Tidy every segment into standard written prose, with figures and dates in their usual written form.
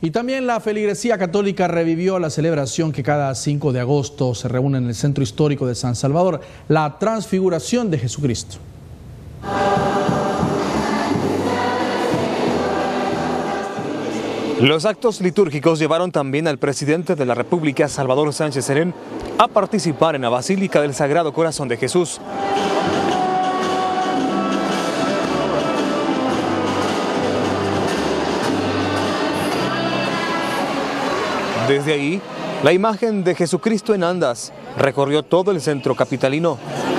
Y también la feligresía católica revivió la celebración que cada 5 de agosto se reúne en el centro histórico de San Salvador, la Transfiguración de Jesucristo. Los actos litúrgicos llevaron también al presidente de la República, Salvador Sánchez Serén, a participar en la Basílica del Sagrado Corazón de Jesús. Desde ahí, la imagen de Jesucristo en andas recorrió todo el centro capitalino.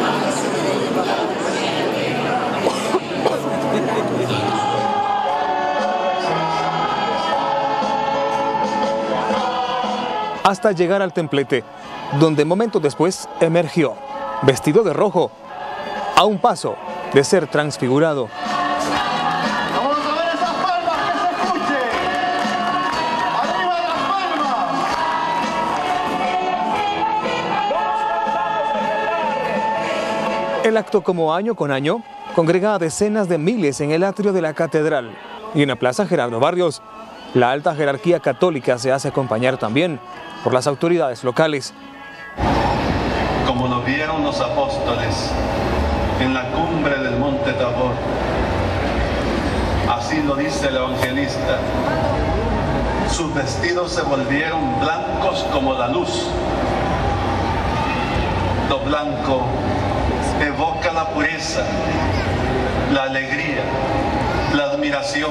Hasta llegar al templete, donde momentos después emergió, vestido de rojo, a un paso de ser transfigurado. Vamos a ver esas palmas, que se escuche. ¡Arriba las palmas! El acto, como año con año, congrega a decenas de miles en el atrio de la catedral. Y en la Plaza Gerardo Barrios, la alta jerarquía católica se hace acompañar también por las autoridades locales. Como lo vieron los apóstoles en la cumbre del monte Tabor, así lo dice el evangelista, sus vestidos se volvieron blancos como la luz. Lo blanco evoca la pureza, la alegría, la admiración.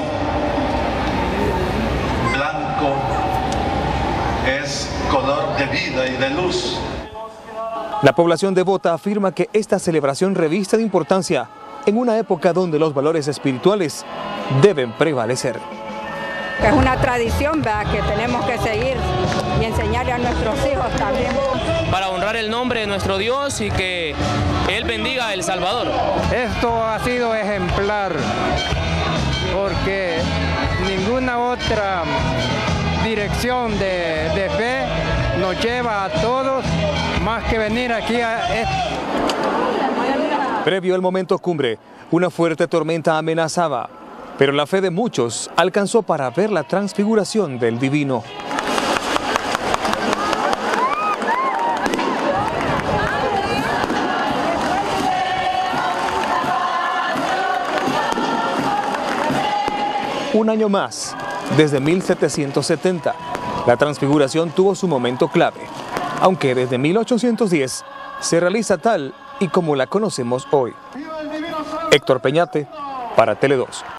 Blanco es color de vida y de luz. La población devota afirma que esta celebración reviste de importancia en una época donde los valores espirituales deben prevalecer. Es una tradición, ¿verdad?, que tenemos que seguir y enseñarle a nuestros hijos también. Para honrar el nombre de nuestro Dios y que Él bendiga a El Salvador. Esto ha sido ejemplar porque ninguna otra dirección de fe nos lleva a todos más que venir aquí a Previo al momento cumbre, una fuerte tormenta amenazaba, pero la fe de muchos alcanzó para ver la transfiguración del Divino. Un año más, desde 1770, la transfiguración tuvo su momento clave, aunque desde 1810 se realiza tal y como la conocemos hoy. Héctor Peñate, para Tele 2.